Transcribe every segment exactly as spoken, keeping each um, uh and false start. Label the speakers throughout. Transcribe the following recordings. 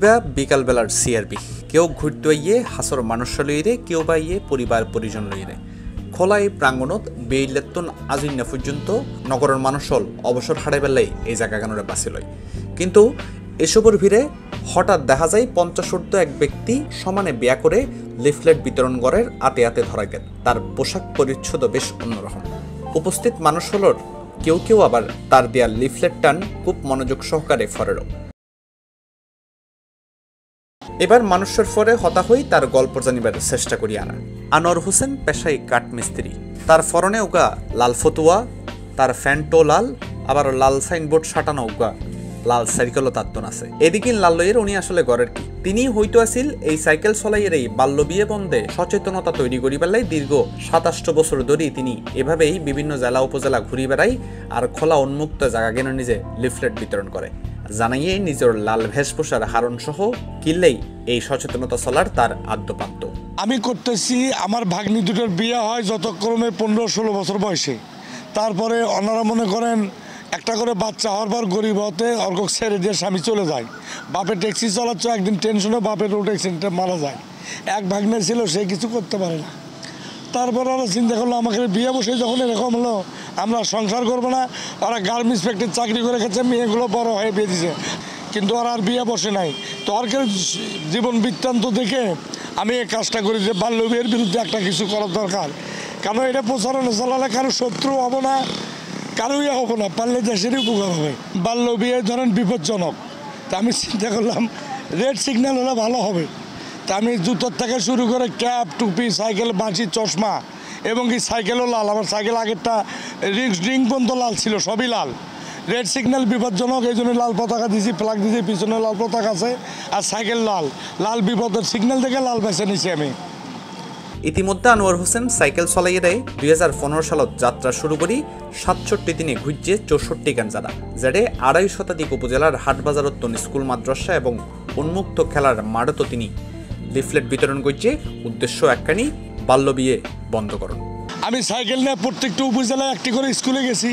Speaker 1: ইবা বিকালবেলার CRB কেউ ঘুরতে ইয়ে হাসর মানুষ লইরে কেউ বা ইয়ে পরিবার পরিজন লইরে খোলা এই প্রাঙ্গণত বেইলেত্তন আজিন্না পর্যন্ত নগরের মানুষল অবসর হারাই বেলাই এই জায়গাগানোরে বাঁচি লয়। কিন্তু এসবের ভিড়ে হঠাৎ দেখা যায় পঞ্চাশোর্ধ এক ব্যক্তি সমানে বিয়া করে লিফলেট বিতরণ করার আতে আতে ধরা গেল। তার পোশাক পরিচ্ছদ বেশ অন্যরকম। উপস্থিত মানুষ হলোর কেউ কেউ আবার তার দেয়া লিফলেট টান খুব মনোযোগ সহকারে ফরেরও। এবার মানুষের ফরে হতা হই তার গল্প জানিবার চেষ্টা করি আনা। আনোয়ার হোসেন পেশায় কাঠ মিস্ত্রি, তার ফরনে উগা লাল ফতুয়া, তার ফ্যান্টো লাল, আবার লাল সাইনবোর্ড সাটানো উগা লাল সাইকেলও তাত্তন আছে। এদিকে লাল লইয়ের উনি আসলে গড়ের কি তিনি হইতো আসিল এই সাইকেল চলাইয়ের এই বাল্য বিয়ে বন্ধে সচেতনতা তৈরি করি বেলায় দীর্ঘ সাতাশটো বছর ধরেই তিনি এভাবেই বিভিন্ন জেলা উপজেলা ঘুরি বেড়াই আর খোলা উন্মুক্ত জায়গা গেনে নিজে লিফলেট বিতরণ করে। জানাইয়ে নিজের লাল ভেষভূষার হারণ সহ কিনলেই এই সচেতনতা চলার তার আদ্যপান্ত।
Speaker 2: আমি করতেছি আমার ভাগ্নি দুটোর বিয়ে হয় যতক্রমে পনেরো ষোলো বছর বয়সে। তারপরে ওনারা মনে করেন একটা করে বাচ্চা হওয়ার পর গরিব হতে অর্ক ছেড়ে দিয়ে স্বামী চলে যায়। বাপের ট্যাক্সি চালাচ্ছ, একদিন টেনশনে বাপের রোড অ্যাক্সিডেন্টে মারা যায়। এক ভাগ্নে ছিল, সে কিছু করতে পারে না। তারপর ওরা চিন্তা করলো আমাকে বিয়ে বসে যখন এরকম হলো আমরা সংসার করবো না। ওরা গার্মেন্টস ফ্যাক্টরি চাকরি করে খেয়েছে, মেয়েগুলো বড় হয়ে বিয়ে দিছে, কিন্তু ওরা আর বিয়ে বসে নাই। তো অর্কের জীবন বৃত্তান্ত দেখে আমি এই কাজটা করি যে বাল্য বিয়ের বিরুদ্ধে একটা কিছু করার দরকার। কারণ এটা প্রচারণা চালালে কারো শত্রু হবো না, কারো ইয়ে হবো না, পারলে দেশেরই উপকার হবে। বাল্য বিয়ে ধরেন বিপজ্জনক, তা আমি চিন্তা করলাম রেড সিগন্যাল হলে ভালো হবে। তা আমি জুতোর থেকে শুরু করে ক্যাপ, টুপি, সাইকেল, বাঁশি, চশমা এবং কি সাইকেলও লাল। আমার সাইকেল আগেরটা রিং রিং পর্যন্ত লাল ছিল, সবই লাল। রেড সিগন্যাল বিপজ্জনক, এই জন্য লাল পতাকা দিয়েছি, প্লাগ দিয়েছি, পিছনে লাল পতাকা আছে, আর সাইকেল লাল। লাল বিপদের সিগন্যাল থেকে লাল বেছে নিছি আমি।
Speaker 1: ইতিমধ্যে আনোয়ার হোসেন সাইকেল চলাইয়ে দেয় দুই হাজার পনেরো সালত যাত্রা শুরু করি সাতষট্টি দিনে ঘুরছে চৌষট্টি গান যারা যারে আড়াই শতাধিক উপজেলার হাটবাজারত্তন স্কুল মাদ্রাসা এবং উন্মুক্ত খেলার মাঠত তিনি লিফলেট বিতরণ করছে। উদ্দেশ্য একখানি বাল্য বিয়ে বন্ধ করুন।
Speaker 2: আমি সাইকেল নিয়ে প্রত্যেকটা উপজেলায় একটি করে স্কুলে গেছি,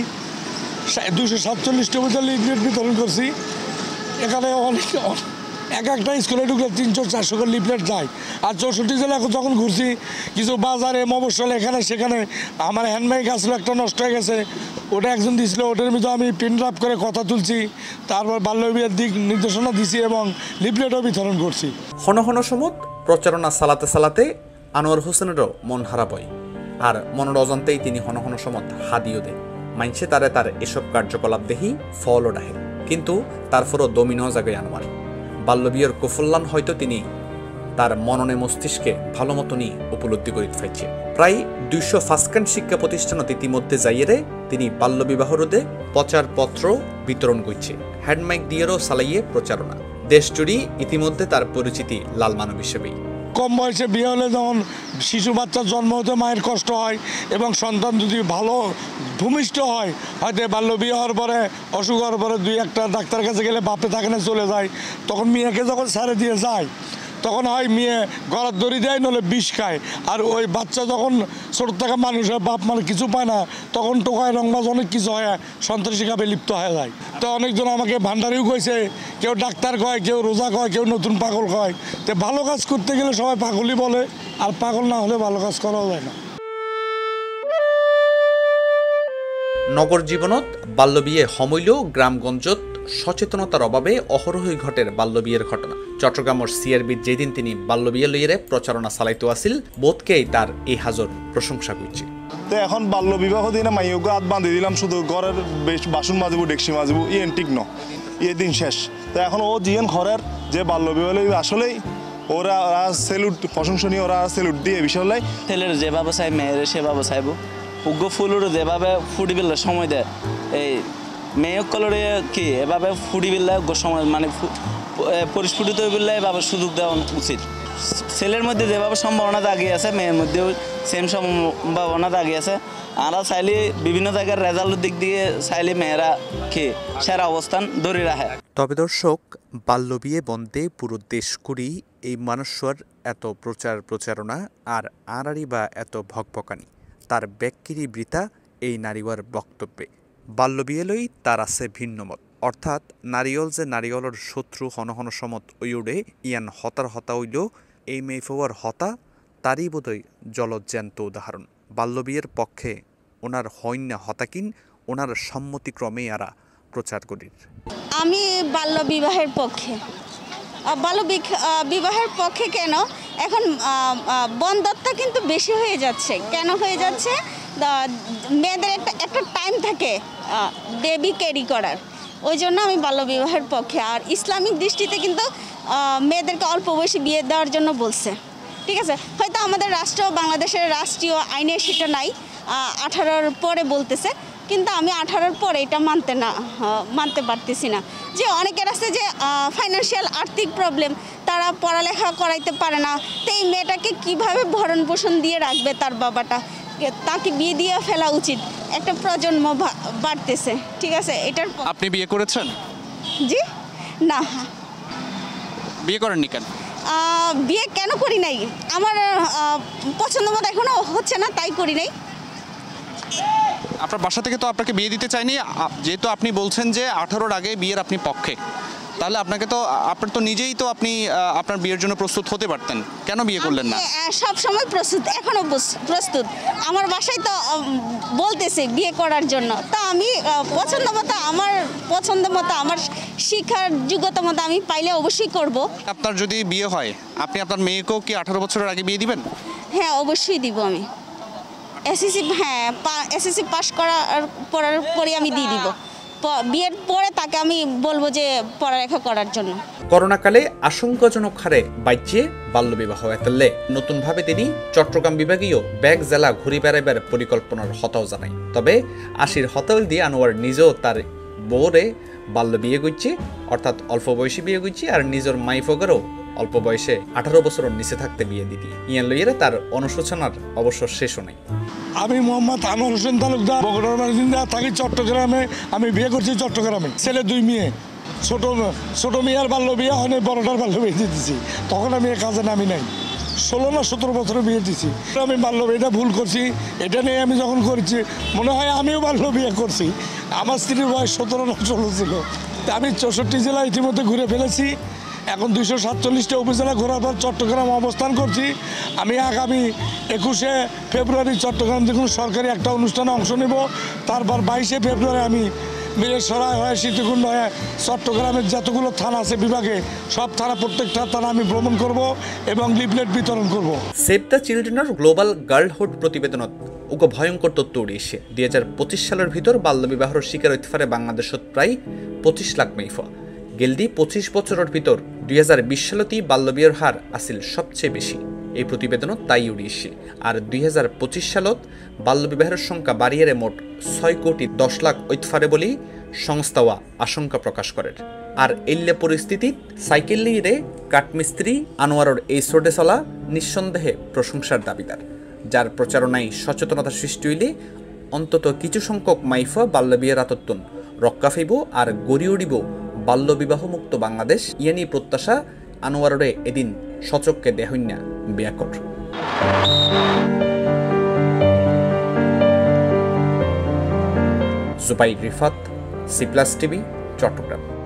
Speaker 2: দুশো সাতচল্লিশটি উপজেলা লিফলেট বিতরণ করছি। এখানে অনেক এক একটা স্কুলে ঢুকলে তিনশো চারশো করে লিফলেট যায়। আর চৌষট্টি জেলা যখন ঘুরছি কিছু বাজারে মফস্বলে এখানে সেখানে আমার হ্যান্ডব্যাগ আসলে একটা নষ্ট হয়ে গেছে, ওটা একজন দিয়েছিল, ওটার ভিতরে আমি পিন ড্রাপ করে কথা তুলছি, তারপর বাল্য বিয়ের দিক নির্দেশনা দিছি এবং লিফলেটও বিতরণ করছি।
Speaker 1: হন হন সমত প্রচারণা চালাতে চালাতে আনোয়ার হোসেনেরও মন হারাপ হয়, আর মনের অজান্তেই তিনি হন হন সমত হাদিও দেয়। মাইনছে তারে তার এসব কার্যকলাপ দেখি ফলও ডাহে, কিন্তু তারপরও দমিনও জাগে আনোয়ার। বাল্যবিয়ের কুফল্যাণ হয়তো তিনি তার মননে মস্তিষ্কে ভালো মতনই উপলব্ধি করে ফাইছে। প্রায় দুইশো ফাস্কান শিক্ষা প্রতিষ্ঠানত ইতিমধ্যে যাইয়েরে তিনি বাল্যবিবাহ রোধে প্রচারপত্র বিতরণ করছে। হ্যান্ডমাইক দিয়েরও চালাইয়ে প্রচারণা। দেশ জুড়ি ইতিমধ্যে তার পরিচিতি লাল মানব হিসেবেই।
Speaker 2: কম বয়সে বিয়ে হলে যখন শিশু বাচ্চার জন্ম হতে মায়ের কষ্ট হয় এবং সন্তান যদি ভালো ভূমিষ্ঠ হয়, হয়তো বাল্য বিয়ে হওয়ার পরে অসুখ হওয়ার পরে দুই একটা ডাক্তার কাছে গেলে বাপে থাকে না, চলে যায়, তখন মেয়েকে যখন ছেড়ে দিয়ে যায় তখন হয় মেয়ে গলার দড়ি দেয়, নলে বিষ খায়। আর ওই বাচ্চা যখন ছোটো থেকে মানুষ হয়, বাপ মানে কিছু পায় না, তখন টোকায় রংবাজ অনেক কিছু হয়, সন্ত্রাসী কাপে লিপ্ত হয়ে যায়। তো অনেকজন আমাকে ভান্ডারিও কইছে, কেউ ডাক্তার কয়, কেউ রোজা কয়, কেউ নতুন পাগল কয়। তো ভালো কাজ করতে গেলে সবাই পাগলই বলে, আর পাগল না হলে ভালো কাজ করাও যায় না।
Speaker 1: নগর জীবনত বাল্যবিয়ে হমইলেও গ্রামগঞ্জত সচেতনতার অভাবে অহরহই ঘটের বাল্যবিয়ের ঘটনা। চট্টগ্রামের সিআরবির যেদিন তিনি বাল্যবিয়ে লইয়ে প্রচারণা চালাইতে আসিল, বোধকেই তার এই হাজর প্রশংসা করছে।
Speaker 3: তো এখন বাল্য বিবাহ দিনে মাইকে হাত বাঁধি দিলাম, শুধু ঘরের বেশ বাসন মাজবো, ডেকসি মাজবো, ইয়েন ঠিক ন, ইয়ে দিন শেষ। তো এখন ও জিয়েন ঘরের যে বাল্য বিবাহ আসলেই ওরা সেলুট, প্রশংসনীয়, ওরা সেলুট দিয়ে বিষয় লাই।
Speaker 4: ছেলের যেভাবে চাই মেয়ের সেভাবে চাইব, উগ্র ফুলের যেভাবে ফুটি বিল্লার সময় দেয়, এই মেয়ে কলরে কি এভাবে ফুটি বিল্লা সময় মানে পরিস্ফুটিত বিল্লা এভাবে সুযোগ দেওয়া উচিত। ছেলের মধ্যে যেভাবে সম্ভাবনা দাগিয়ে আছে, মেয়ের মধ্যেও সেম সম্ভাবনা দাগিয়ে আছে। আমরা চাইলে বিভিন্ন জায়গার রেজাল্টের দিক দিয়ে চাইলে মেয়েরা কি সেরা অবস্থান ধরে রাখে।
Speaker 1: তবে দর্শক, বাল্যবিয়ে বন্ধে পুরো দেশ কুড়ি এই মানুষের এত প্রচার প্রচারণা আর আড়াড়ি বা এত ভকভকানি তার ব্যাক্কিরি বৃথা এই নারীওয়ার বক্তব্যে। বাল্যবিয়ে লই তার আছে ভিন্ন মত। অর্থাৎ নারিয়ল যে নারিয়লের শত্রু হন হন সমত ওইউডে ইয়ান হতার হতা হইল এই মেফওয়ার হতা তারই বোধই জলজ্যান্ত উদাহরণ। বাল্যবিয়ের পক্ষে ওনার হইন্যা হতাকিন ওনার সম্মতিক্রমে আরা প্রচার করির।
Speaker 5: আমি বাল্য বিবাহের পক্ষে। বাল্য বিবাহের পক্ষে কেন, এখন বন্ধ্যতা কিন্তু বেশি হয়ে যাচ্ছে। কেন হয়ে যাচ্ছে? মেয়েদের একটা একটা টাইম থাকে বেবি ক্যারি করার, ওই জন্য আমি বাল্য বিবাহের পক্ষে। আর ইসলামিক দৃষ্টিতে কিন্তু মেয়েদেরকে অল্প বয়সে বিয়ে দেওয়ার জন্য বলছে, ঠিক আছে। হয়তো আমাদের রাষ্ট্র বাংলাদেশের রাষ্ট্রীয় আইনে সেটা নাই, আঠারোর পরে বলতেছে, কিন্তু আমি আঠারোর পরে এটা মানতে না মানতে পারতেছি না। যে অনেকের আছে যে ফাইন্যান্সিয়াল আর্থিক প্রবলেম, তারা পড়ালেখা করাইতে পারে না, তো এই মেয়েটাকে কীভাবে ভরণ পোষণ দিয়ে রাখবে তার বাবাটা, তাকে বিয়ে দিয়ে ফেলা উচিত। একটা প্রজন্ম বাড়তেছে, ঠিক আছে। এটার
Speaker 6: আপনি বিয়ে করেছেন?
Speaker 5: জি না।
Speaker 6: বিয়ে করেননি কেন?
Speaker 5: বিয়ে কেন করি নাই, আমার পছন্দ মতো এখনো হচ্ছে না, তাই করি নাই।
Speaker 6: আপনার বাসা থেকে তো আপনাকে বিয়ে দিতে চাইনি, যেহেতু আপনি বলছেন যে আঠারোর আগে বিয়ের আপনি পক্ষে, তাহলে আপনাকে তো আপনার তো নিজেই তো আপনি আপনার বিয়ের জন্য প্রস্তুত হতে পারতেন, কেন বিয়ে করলেন না?
Speaker 5: সব সময় প্রস্তুত, এখনো প্রস্তুত। আমার বাসায় তো বলতেছে বিয়ে করার জন্য, তা আমি পছন্দ মতো, আমার পছন্দ মতো, আমার শিক্ষার যোগ্যতা মতো আমি পাইলে অবশ্যই করব।
Speaker 6: আপনার যদি বিয়ে হয়, আপনি আপনার মেয়েকেও কি আঠারো বছরের আগে বিয়ে দিবেন?
Speaker 5: হ্যাঁ, অবশ্যই দিব আমি। এসএসসি হ্যাঁ এসএসসি পাস করার পড়ার পরে আমি দিয়ে দিব। বিয়ের পরে তাকে আমি বলবো যে পড়ালেখা করার জন্য।
Speaker 1: করোনাকালে আশঙ্কাজনক হারে বাচ্চে বাল্যবিবাহ এতলে নতুনভাবে তিনি চট্টগ্রাম বিভাগীয় ব্যাগ জেলা ঘুরে বেড়াইবার পরিকল্পনার হতাও জানায়। তবে আশির হতাল দিয়ে আনোয়ার নিজেও তার বউরে বাল্য বিয়ে করছে, অর্থাৎ অল্প বয়সী বিয়ে করছে, আর নিজের মাইফগেরও অল্প বয়সে আঠারো বছরের নিচে থাকতে বিয়ে দিতি। ইয়ান লইয়েরা তার অনুশোচনার অবশ্য শেষও নাই।
Speaker 2: আমি মোহাম্মদ আনোয়ার হোসেন তালুকদার, বগুড়ার বাসিন্দা, থাকি চট্টগ্রামে। আমি বিয়ে করছি চট্টগ্রামে, ছেলে দুই মেয়ে। ছোট ছোট মেয়ের বাল্য বিয়ে হয়, বড়টার বাল্য বিয়ে দিতেছি। তখন আমি এ কাজে নামি নাই, ষোলো না সতেরো বছরে বিয়ে দিছি। আমি বাল্য বিয়েটা ভুল করছি, এটা নিয়ে আমি যখন করছি মনে হয় আমিও বাল্য বিয়ে করছি। আমার স্ত্রীর বয়স সতেরো না ষোলো ছিল। আমি চৌষট্টি জেলা ইতিমধ্যে ঘুরে ফেলেছি। এখন দুইশো সাতচল্লিশটা উপজেলা ঘোরার পর চট্টগ্রাম অবস্থান করছি। আমি আগামী একুশে ফেব্রুয়ারি চট্টগ্রাম দেখুন সরকারি একটা অনুষ্ঠানে অংশ নেব। তারপর বাইশে ফেব্রুয়ারি আমি মিরেসরাই হয়ে সীতাকুণ্ড হয়ে চট্টগ্রামের যতগুলো থানা আছে বিভাগে, সব থানা প্রত্যেকটা থানা আমি ভ্রমণ করব এবং লিফলেট বিতরণ করব।
Speaker 1: সেভ দ্য চিলড্রেনের গ্লোবাল গার্লহুড প্রতিবেদনত উগ ভয়ঙ্কর তথ্য উড়িয়েছে। দুই হাজার পঁচিশ সালের ভিতর বাল্যবিবাহর শিকার হইতে পারে বাংলাদেশত প্রায় পঁচিশ লাখ মেইফা। গেলদি পঁচিশ বছরের ভিতর দুই হাজার বিশ সালতেই বাল্যবিয়ের হার আসিল সবচেয়ে বেশি। এই প্রতিবেদনত তাই উড়িয়েছে। আর দুই হাজার পঁচিশ সালত বাল্যবিবাহের সংখ্যা বাড়িয়ে মোট ছয় কোটি দশ লাখ ঐতফারে বলেই সংস্থাওয়া আশঙ্কা প্রকাশ করেন। আর এল্লে পরিস্থিতিত সাইকেল নিয়ে কাঠমিস্ত্রি আনোয়ারর এই সোটে চলা নিঃসন্দেহে প্রশংসার দাবিদার, যার প্রচারণায় সচেতনতা সৃষ্টি হইলে অন্তত কিছু সংখ্যক মাইফা বাল্যবিয়ের আতত্তন রক্ষা ফাইব আর গড়ি উড়িব বাল্যবিবাহ মুক্ত বাংলাদেশ। ইয়ানি প্রত্যাশা আনোয়াররে এদিন সচককে দেহন্যা ব্যাকর। Zubair Rifat, C plus TV, Chittagong.